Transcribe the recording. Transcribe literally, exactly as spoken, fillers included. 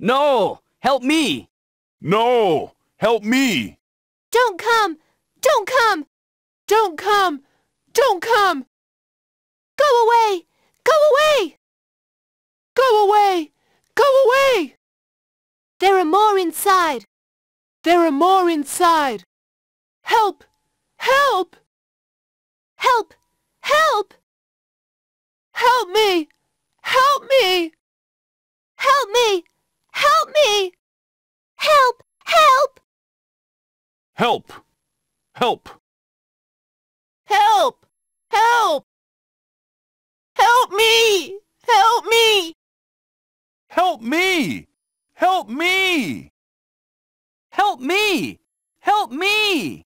No! Help me! No! Help me! Don't come! Don't come! Don't come! Don't come! Go away! Go away! Go away! Go away! There are more inside! There are more inside! Help! Help! Help! Help! Help me! Help me! Help me! Help me! Help! Help! Help! Help! Help! Help! Help me! Help me! Help me! Help me! Help me! Help me!